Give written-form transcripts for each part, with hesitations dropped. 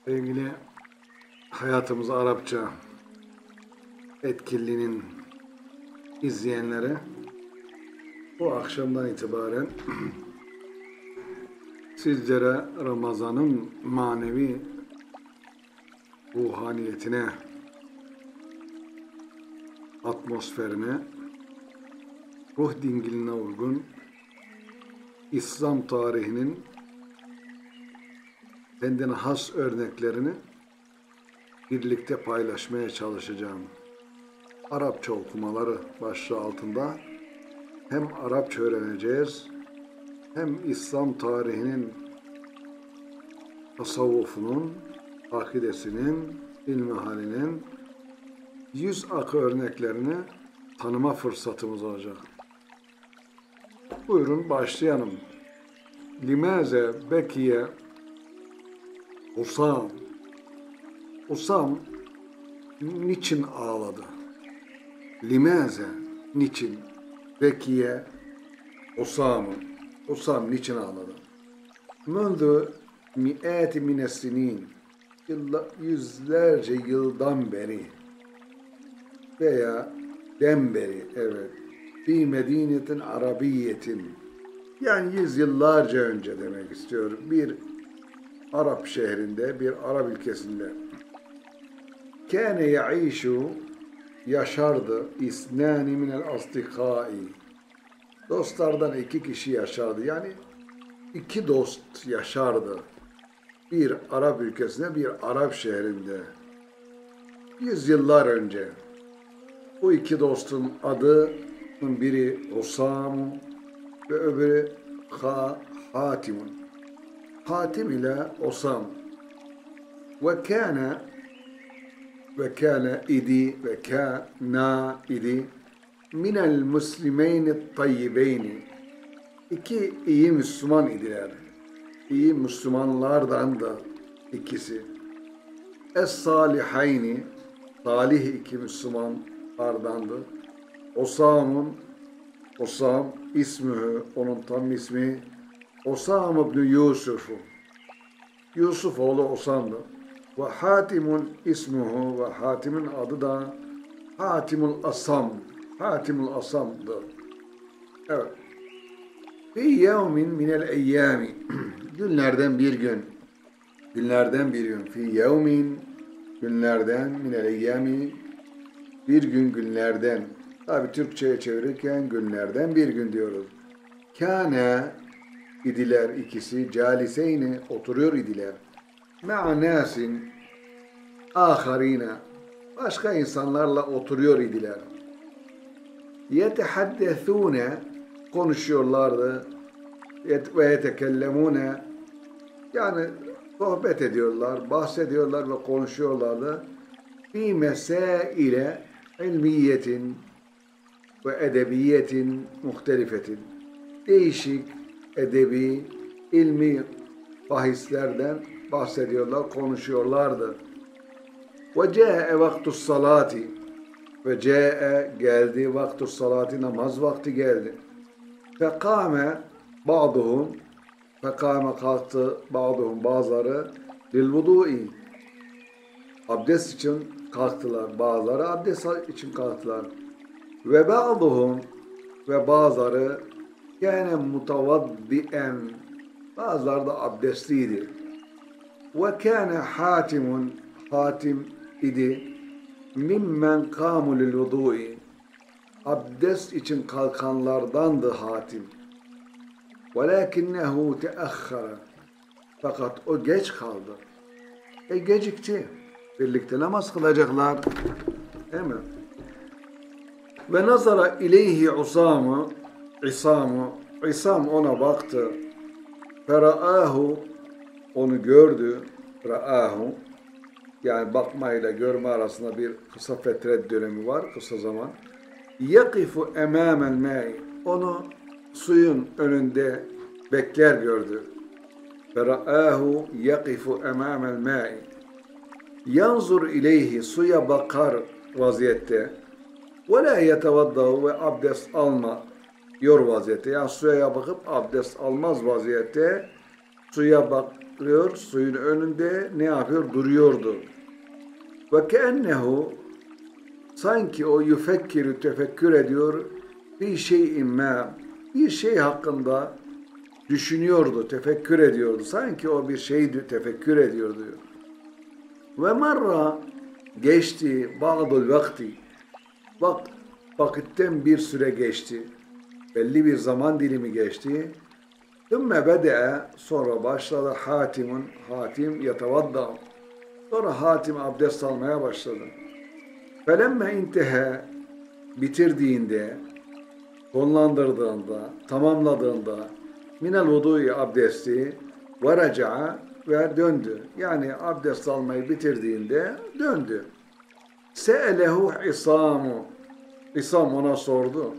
Sevgili hayatımız Arapça etkinliğinin izleyenleri, bu akşamdan itibaren sizlere Ramazan'ın manevi ruhaniyetine, atmosferine, ruh dingiline uygun İslam tarihinin kendine has örneklerini birlikte paylaşmaya çalışacağım. Arapça okumaları başlığı altında hem Arapça öğreneceğiz, hem İslam tarihinin, tasavvufunun, akidesinin, ilmihalinin yüz akı örneklerini tanıma fırsatımız olacak. Buyurun başlayalım. Limaze bekiye Usam. Usam niçin ağladı? Limaze, niçin? Bekiye Usam. Usam niçin ağladı? Mündü mi'ati minesinin, yüzlerce yıldan beri veya beri, evet, fi medinetin arabiyetin, yani yüzyıllarca önce demek istiyorum, bir Arap şehrinde, bir Arap ülkesinde kâne yaîşu, yaşardı, isnâni minel astikâi, dostlardan iki kişi yaşardı, yani iki dost yaşardı bir Arap ülkesinde, bir Arap şehrinde yüzyıllar önce. Bu iki dostun adı, biri Usam ve öbürü Hatimun. Hatim ile Usam. Ve kâne idi ve kâna idi minel muslimeyni tayyibeyni. İki iyi Müslüman idiler. İyi Müslümanlardan da ikisi. Es-salihayni, salih iki Müslümanlardandı. Usam ismühü, onun tam ismi Usam ibn Yusuf'u. Yusuf oğlu Usam'dı. Ve Hatimun ismuhu, ve Hatim'in adı da Hatimul Asam. Hatimul Asam'dı. Evet. Fi yevmin minel eyyami. Günlerden bir gün. Günlerden bir gün. Fi yevmin, günlerden, minel eyyami, bir gün günlerden. Tabi Türkçe'ye çevirirken günlerden bir gün diyoruz. Kâne idiler ikisi, caliseyni, oturuyor idiler. Me'a nâsin âkharîne, başka insanlarla oturuyor idiler. Yetehaddethûne, konuşuyorlardı. Ve yetekellemûne, yani sohbet ediyorlar, bahsediyorlar ve konuşuyorlardı. Fî mesâile ilmiyetin ve edebiyetin muhtelifetin. Değişik edebi, ilmi bahislerden bahsediyorlar, konuşuyorlardı. Ve câe vaktus salati, ve câe geldi, vaktus salati, namaz vakti geldi. Fekâme ba'duhum, fekâme kalktı ba'duhum, bazıları, lil vudu'i, abdest için kalktılar, bazıları abdest için kalktılar. Ve ba'duhum, ve bazıları kâne mutavaddi'en, bazıları da abdestliydi. Ve kâne Hatimun, Hatim idi, mimmen kâmu lil vudu'i, abdest için kalkanlardandı Hatim. وَلَاكِنَّهُ تَأَخَّرَ, fakat o geç kaldı. Gecikti. Birlikte namaz kılacaklar. Değil mi? Ve nazara ileyhi İsam ona baktı. Feraahu, onu gördü. Raahu, yani bakmayla görme arasında bir kısa fetret dönemi var, kısa zaman. Yakifu emâmel mâ'i, onu suyun önünde bekler gördü. Feraahu yakifu emâmel mâ'i. Yanzur ileyhi, suya bakar vaziyette. Ve la yetevaddahu, ve abdest almıyor vaziyette. Yani suya bakıp abdest almaz vaziyette, suya bakıyor suyun önünde ne yapıyor? Duruyordu. Ve keennehu sanki o yufekkiru tefekkür ediyor bir şeyin ma bir şey hakkında düşünüyordu, tefekkür ediyordu. Sanki o bir şeydi, tefekkür ediyordu. Ve marra geçti ba'dul vakti. Vakitten bir süre geçti. Belli bir zaman dilimi geçti. Thumma bede'e sonra başladı Hatim yetevadda. Sonra Hatim abdest almaya başladı. Felemme intehe bitirdiğinde, sonlandırdığında, tamamladığında minel vudu'i abdesti ve reca'a ve döndü. Yani abdest almayı bitirdiğinde döndü. Se'elehu isamu. İsam ona sordu.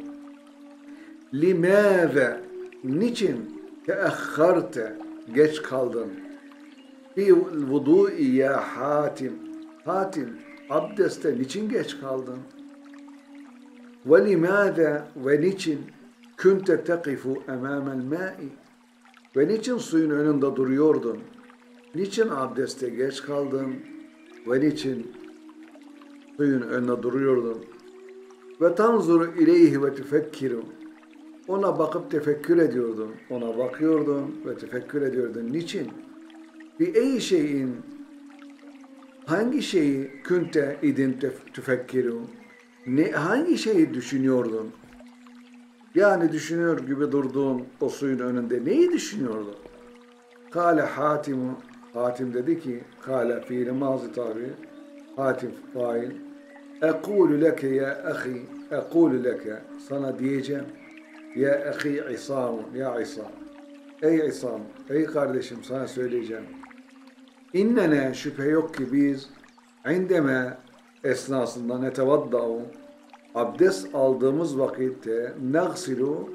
Limâze? Niçin teahharte? Geç kaldın. Fi vudu'i ya Hatim. Hatim, abdeste niçin geç kaldın? Ve limâze? Ve niçin kunte tekifu emâmel mâ'i? Ve niçin suyun önünde duruyordun? Niçin abdeste geç kaldın? Ve niçin suyun önünde duruyordun? Ve tanzuru ileyhi ve tefekkiru. Ona bakıp tefekkür ediyordun. Ona bakıyordun ve tefekkür ediyordun. Niçin? Bir ey şeyin hangi şeyi kunte idin tefekkiru? Hangi şeyi düşünüyordun? Yani düşünüyor gibi durduğun o suyun önünde neyi düşünüyordun? Kâle Hatimu. Hatim dedi ki, kâle fiili mazi tabi. Hatim fail. Ekûlü leke ya ahi. Ekûlü leke. Sana diyeceğim. Ya ahi İsam. Ya İsam. Ey İsam. Ey kardeşim sana söyleyeceğim. İnnene şüphe yok ki biz indeme esnasında netevadda'u abdest aldığımız vakitte nagsilu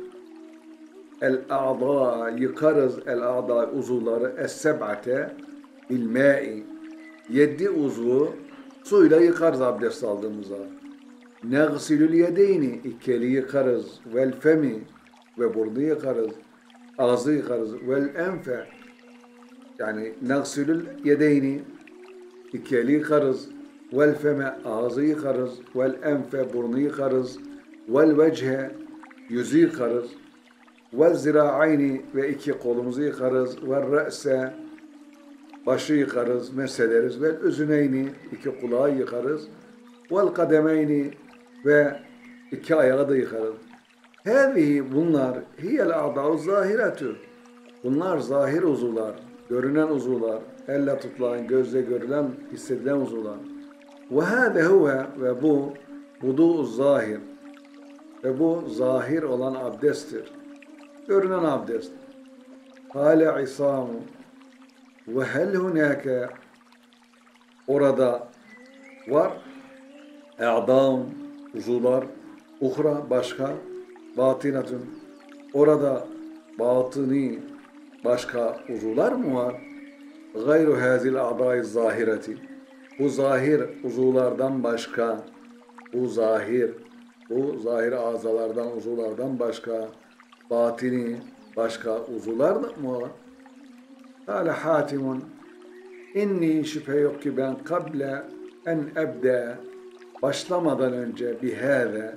el-a'da yıkarız el-a'da uzuvları es-seb'ate bil-ma'i 7 uzvu suyla yıkarız abdest aldığımızda. Nagsilul yedeyni 2 eli yıkarız vel femi ve burnu yıkarız. Ağzı yıkarız vel enfe yani nagsilul yedeyni 2 eli yıkarız. Vel feme ağzı yıkarız. Vel enfe burnu yıkarız. Vel vece yüzü yıkarız. Vel zira'ayni ve 2 kolumuzu yıkarız. Vel re'se başı yıkarız, mesederiz. Vel üzüneyni 2 kulağı yıkarız. Vel kademeyni ve 2 ayağı da yıkarız. Hâzihi bunlar hiyel a'da'u zahiretü. Bunlar zahir uzuvlar, görünen uzuvlar, elle tutulan, gözle görülen, hissedilen uzuvlar. Ve hâze huve ve bu vudu'u zahir. Ve bu zahir olan abdesttir. Görünen abdest. Kâle İsamu ve hel hunâke orada var e'dâm uzuvlar uhra başka batinatun orada batıni başka uzuvlar mı var? Gayru hazil a'dâ'i zahireti bu zahir uzuvlardan başka bu zahir azalardan uzuvlardan başka batini başka uzuvlar mı var? Kâle Hatimun inni şüphe yok ki ben kable en ebde başlamadan önce bihâze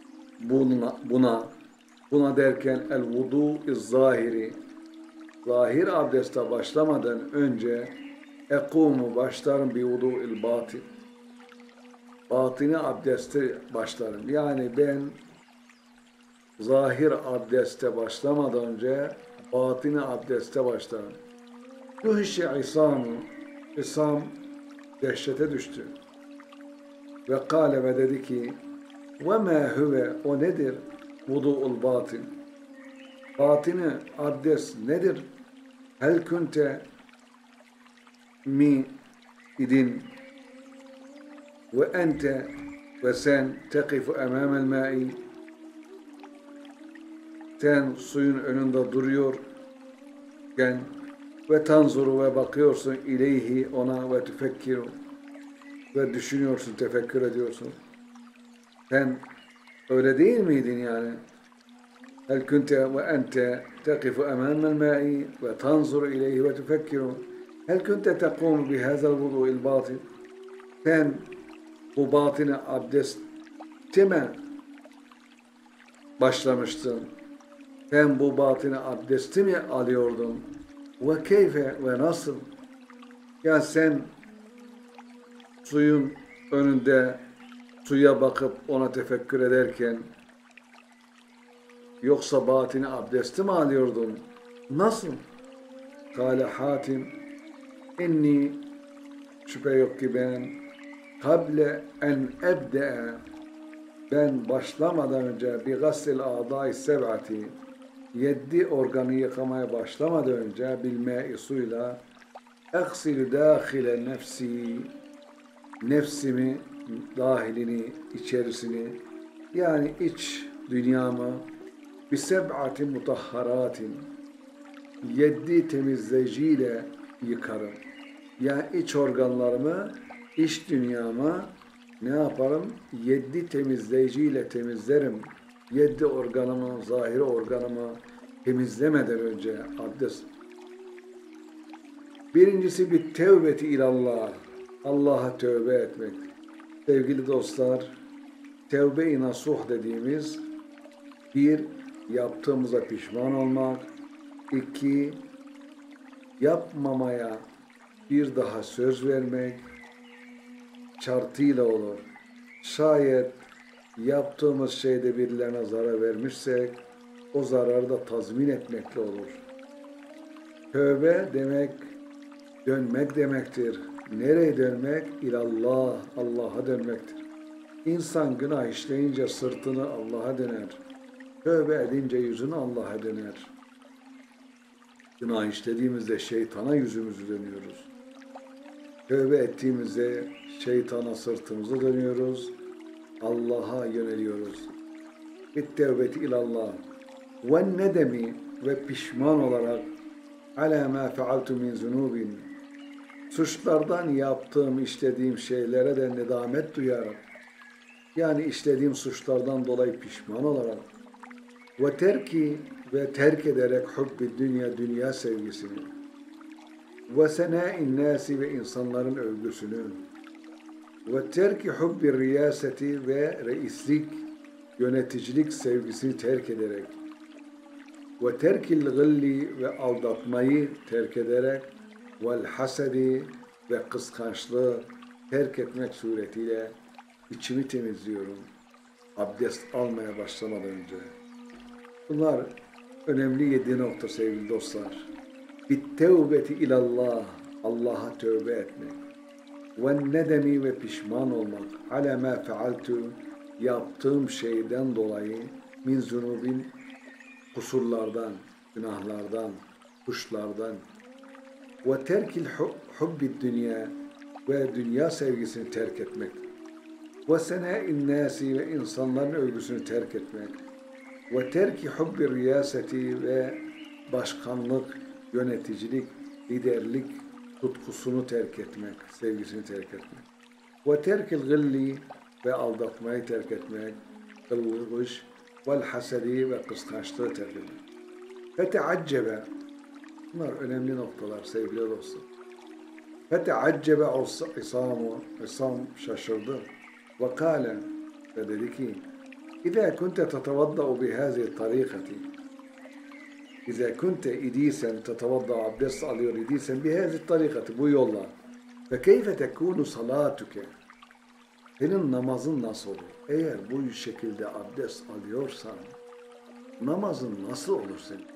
buna derken el vudu zahiri zahir abdeste başlamadan önce ekumu başlarım bi vudu'il batin batini abdeste başlarım. Yani ben zahir abdeste başlamadan önce batini abdeste başlarım. Duhişi İsam dehşete düştü. Ve kâle ve dedi ki ve mâ huve o nedir? Vudu'ul batin. Batini abdest nedir? Hel kunte mi idin ve ente ve sen tekifu emâmel mâ'i sen suyun önünde duruyorken ve tanzuru ve bakıyorsun ileyhi ona ve tefekkiru ve düşünüyorsun, tefekkür ediyorsun. Sen öyle değil miydin yani? Hel kunte ve ente tekifu emâmel mâ'i ve tanzuru ileyhi ve tefekkiru Hel kunte tekumu bihazel vudu'il batin? Sen bu batini abdesti mi başlamıştın? Sen bu batini abdesti mi alıyordun? Ve keyfe ve nasıl? Ya sen suyun önünde suya bakıp ona tefekkür ederken yoksa batini abdesti mi alıyordun? Nasıl? Kâle Hatim inni şüphe yok ki ben kable en ebde'e ben başlamadan önce bir gassel a'dâi seb'ati 7 organı yıkamaya başlamadan önce bilme suyla eksil dâhile nefsi nefsimi dahilini içerisini yani iç dünyamı bir seb'ati mutahharatin 7 temizleyiciyle yıkarım. Yani iç organlarımı, iç dünyamı ne yaparım? 7 temizleyiciyle temizlerim. 7 organımı, zahiri organımı temizlemeden önce abdest. Birincisi bir tevbeti ilallah. Allah'a tövbe etmek. Sevgili dostlar, tevbe-i nasuh dediğimiz bir, yaptığımıza pişman olmak. 2, yapmamaya bir daha söz vermek şartıyla olur. Şayet yaptığımız şeyde birilerine zarar vermişsek o zararı da tazmin etmekle olur. Tövbe demek dönmek demektir. Nereye dönmek? İlallah, Allah'a dönmektir. İnsan günah işleyince sırtını Allah'a döner. Tövbe edince yüzünü Allah'a döner. Günah işlediğimizde şeytana yüzümüzü dönüyoruz. Tövbe ettiğimizde şeytana sırtımızı dönüyoruz. Allah'a yöneliyoruz. Bittevbeti ilallah. Ve nedemi ve pişman olarak ala ma fealtu min zunubin. Suçlardan yaptığım, işlediğim şeylere de nedamet duyarım. Yani işlediğim suçlardan dolayı pişman olarak. Ve terki ve terk ederek hubbi dünya sevgisini ve senâ'in nâsi ve insanların övgüsünü ve terki hubbi riyaseti ve reislik yöneticilik sevgisini terk ederek ve terkil gılli ve aldatmayı terk ederek vel hasedi ve kıskançlığı terk etmek suretiyle içimi temizliyorum abdest almaya başlamadan önce. Bunlar önemli 7 nokta sevgili dostlar. Bittevbeti ilallah, Allah'a tövbe etmek. Ve nedemi ve pişman olmak. Ala ma fealtu, yaptığım şeyden dolayı min zunubin, kusurlardan, günahlardan, kuşlardan. Ve terkil hubbi dünya ve dünya sevgisini terk etmek. Ve senâ'in nâsi ve insanların övgüsünü terk etmek. Ve terki hubbi riyaseti ve başkanlık, yöneticilik, liderlik tutkusunu terk etmek, sevgisini terk etmek. Ve terkil gılli ve aldatmayı terk etmek, gılgış vel hasedi ve kıskançlığı terk etmek. Feteaccebe, bunlar önemli noktalar sevgili dostlar. Feteaccebe İsam şaşırdı ve kâle ve dedi ki إذا كنت تتوضأ بهذه الطريقة إذا كنت إديسا تتوضأ abdest alıyor idiysen بهذه الطريقة bu yolla فكيف تكون صلاتك senin namazın nasıl olur? Eğer bu şekilde abdest alıyorsan namazın nasıl olur senin?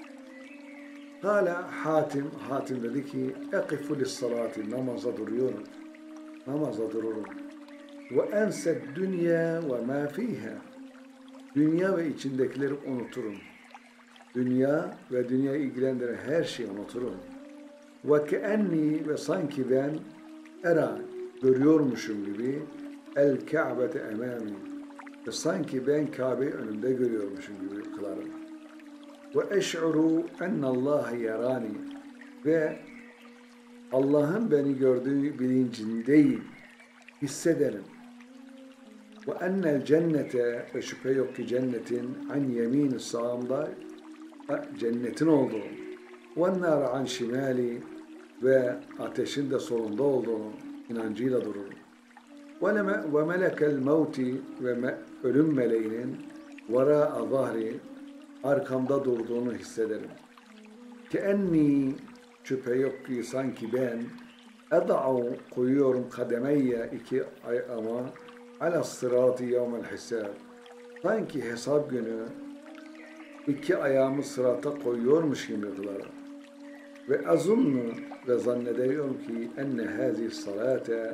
Hala Hatim dedi ki اقف للصلاة namaza duruyorum. Namaza dururum. وأنسى الدنيا وما فيها dünya ve içindekileri unuturum. Dünya ve dünyayı ilgilendiren her şeyi unuturum. Ve keenni ve sanki ben era görüyormuşum gibi el Ka'bete emami ve sanki ben Kabe'yi önümde görüyormuşum gibi kılarım. Ve eş'uru ennallâhe yarani ve Allah'ın beni gördüğü bilincindeyim, hissederim. Ve ennel cennete ve şüphe yok ki cennetin an yemin sağımda cennetin olduğu ve nâre an şimali ve ateşin de sonunda olduğunu inancıyla dururum. Ve melekel mevti ve ölüm meleğinin vara zahri arkamda durduğunu hissederim. Ki enni şüphe yok ki sanki ben eda'u koyuyorum kademeyye iki ayağıma ala sıratı yevmel hisab. Sanki hesap günü iki ayağımı sırata koyuyormuş gibi kılarım. Ve azunnu ve zannediyorum ki enne hazi salate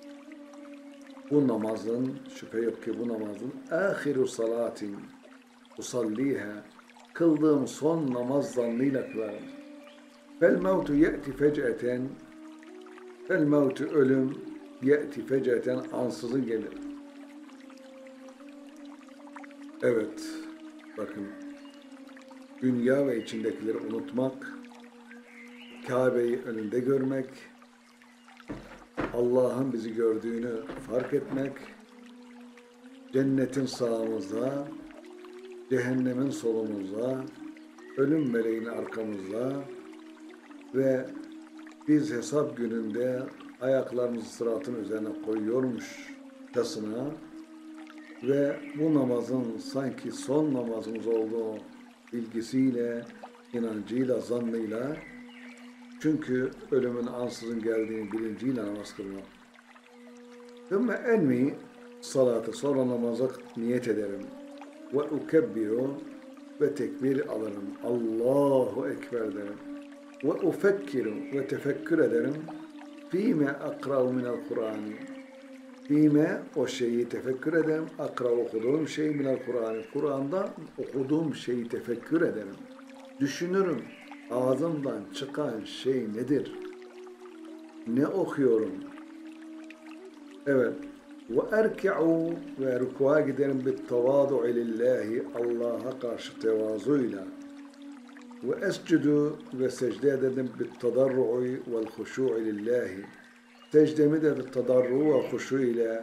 bu namazın şüphe yok ki bu namazın ahiru salatin usalliha kıldığım son namaz zannıyla kılarım. Fel mevtu ye'ti fec'eten fel mevtu ölüm ye'ti fec'eten ansızın gelir. Evet, bakın dünya ve içindekileri unutmak, Kabe'yi önünde görmek, Allah'ın bizi gördüğünü fark etmek, cennetin sağımızda, cehennemin solumuzda, ölüm meleğini arkamızda ve biz hesap gününde ayaklarımızı sıratın üzerine koyuyormuşçasına ve bu namazın sanki son namazımız olduğu bilgisiyle, inancıyla, zannıyla, çünkü ölümün ansızın geldiğini bilinciyle namaz kılmak. Thumma envi salatı, sonra namaza niyet ederim. Ve ukebbiru ve tekbir alırım. Allahu Ekber derim. Ve ufekkiru ve tefekkür ederim. Fîme akra'u minel Kur'an'ı. Fîme o şeyi tefekkür ederim. Akra okuduğum şey minel Kur'an'ı. Kur'an'da okuduğum şeyi tefekkür ederim. Düşünürüm. Ağzımdan çıkan şey nedir? Ne okuyorum? Evet. Ve erki'u ve rükûa giderim bittevâdu'i lillahi Allah'a karşı tevazuyla. Ve escudu ve secde ederim bittadarru'i vel huşu'i lillahi. Secdemi de bittadarru ve huşu ile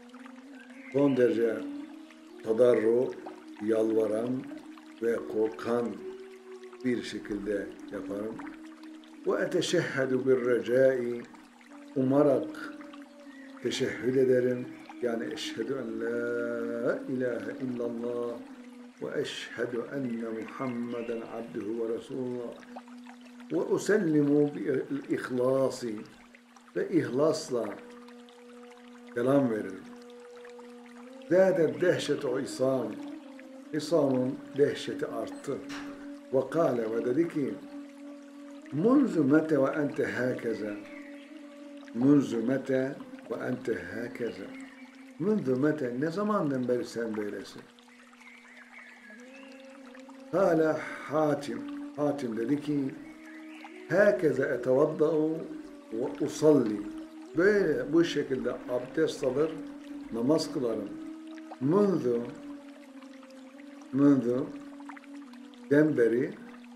son derece tadarru, yalvaran ve korkan bir şekilde yaparım. Ve eteşehhedu bir recai umarak teşehhüd ederim. Yani eşhedü en la ilahe illallah ve eşhedü enne Muhammeden abduhu ve resulullah ve usellimu bil ihlasi ve ihlasla selam veririm. Zâdet dehşetu İsam. İsam'ın dehşeti arttı. Ve kâle ve dedi ki munzu mete ve ente hâkeze munzu mete ve ente hâkeze munzu mete ne zamandan beri sen böylesin? Kâle Hatim dedi ki hâkeze etevadda'u ve usalli böyle bu şekilde abdest alır namaz kılarım. Munzu den beri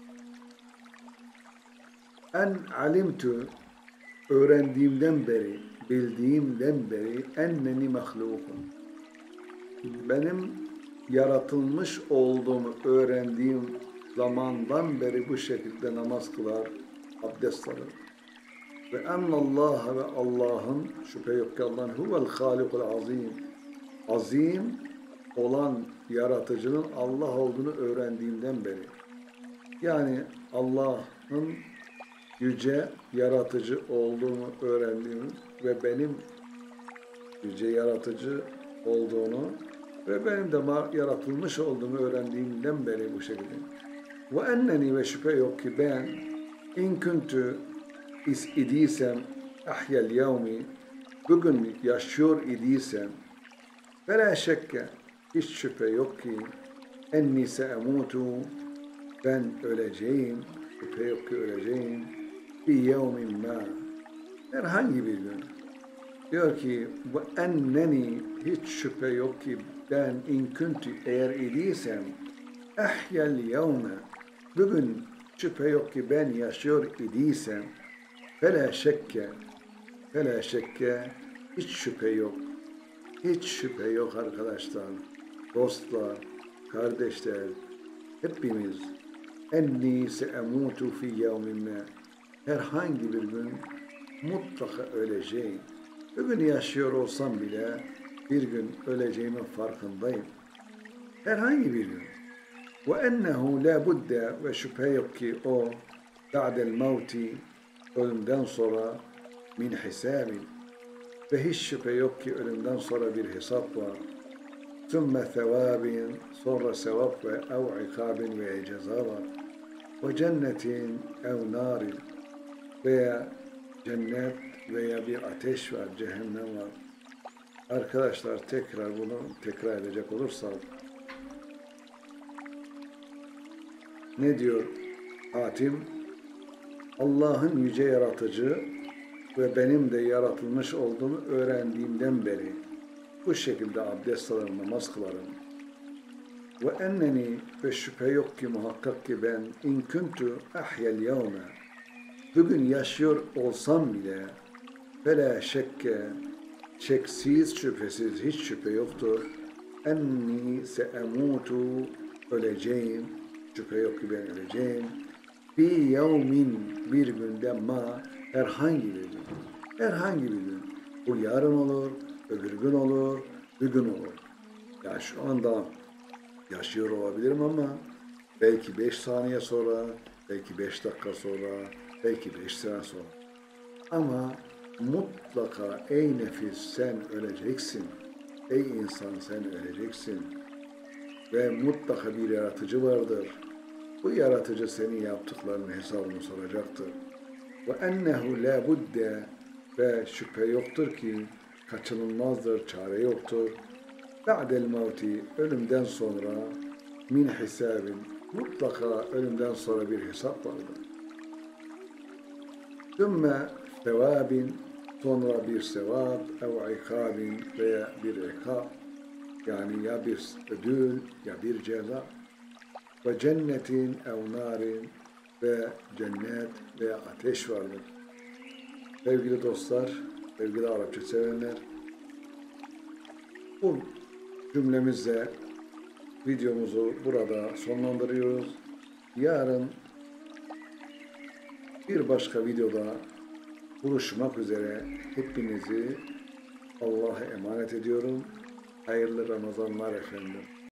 en alimtu öğrendiğimden beri, bildiğimden beri enneni mahlukun. Benim yaratılmış olduğumu öğrendiğim zamandan beri bu şekilde namaz kılar, abdest alır. Ve ennallâhe ve Allah'ın şüphe yok ki Allah'ın huvel hâlikul azîm. Azim olan yaratıcının Allah olduğunu öğrendiğimden beri. Yani Allah'ın yüce yaratıcı olduğunu öğrendiğim ve benim yüce yaratıcı olduğunu ve benim de yaratılmış olduğumu öğrendiğimden beri bu şekilde. Ve enneni ve şüphe yok ki ben in kuntu idiysem ahyel yevmi bugün yaşıyor idiysem ve la şekke hiç şüphe yok ki enni se'emutu ben öleceğim, şüphe yok ki öleceğim bir yevmin ma herhangi bir gün. Diyor ki ve enneni hiç şüphe yok ki ben in kuntu eğer idiysem ahyel yevme bugün şüphe yok ki ben yaşıyor idiysem fela şekke hiç şüphe yok. Hiç şüphe yok arkadaşlar, dostlar, kardeşler, hepimiz enni se'emutu fi yevmin ma herhangi bir gün mutlaka öleceğim. Bugün yaşıyor olsam bile bir gün öleceğimin farkındayım. Herhangi bir gün. Ve ennehu la budde ve şüphe yok ki o ba'del mevti ölümden sonra min hisabin ve hiç şüphe yok ki ölümden sonra bir hesap var. Sümme sevabin sonra sevap ve ev ikabin ve ceza var. Ve cennetin ev narin veya cennet veya bir ateş var, cehennem var. Arkadaşlar tekrar bunu tekrar edecek olursak ne diyor Hatim? Allah'ın yüce yaratıcı ve benim de yaratılmış olduğumu öğrendiğimden beri bu şekilde abdest alırım, namaz kılarım. Ve enneni ve şüphe yok ki muhakkak ki ben in kuntu ahyel yevme bugün yaşıyor olsam bile fela şekke şeksiz şüphesiz hiç şüphe yoktur. Enni seemutu öleceğim. Şüphe yok ki ben öleceğim. Fi yevmin bir günde ma herhangi bir gün. Herhangi bir gün. Bu yarın olur, öbür gün olur, bir gün olur. Ya şu anda yaşıyor olabilirim ama belki 5 saniye sonra, belki 5 dakika sonra, belki 5 sene sonra. Ama mutlaka ey nefis sen öleceksin. Ey insan sen öleceksin. Ve mutlaka bir yaratıcı vardır. Bu yaratıcı senin yaptıklarının hesabını soracaktır. Ve ennehu la budde ve şüphe yoktur ki kaçınılmazdır, çare yoktur. Ba'del mevti ölümden sonra min hisabin mutlaka ölümden sonra bir hesap vardır. Sümme sevabin sonra bir sevap ev ikabin veya bir ikab yani ya bir ödül ya bir ceza ve cennetin ev narin ve cennet veya ateş vardır. Sevgili dostlar, sevgili Arapça sevenler, bu cümlemizle videomuzu burada sonlandırıyoruz. Yarın bir başka videoda buluşmak üzere hepinizi Allah'a emanet ediyorum. Hayırlı Ramazanlar efendim.